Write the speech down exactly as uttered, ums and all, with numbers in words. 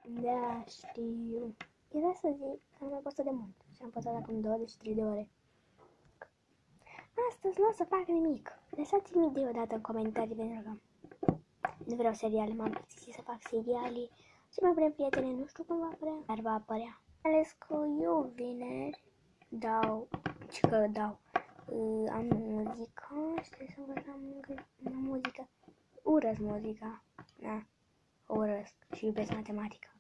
Da, știu. Era să zic că am mai postat de mult și am postat acum douăzeci și trei de ore. Astăzi nu o să fac nimic. Lăsați-mi idei odată în comentarii pentru că nu vreau seriale, m-am plictisit să fac seriale și mai vrem prietene, nu știu cum va apărea, dar va apărea. Ales că eu vineri dau, ce că dau, uh, am muzică și trebuie să învăț la muzică. Urăsc muzica, da, o urăsc și iubesc matematica.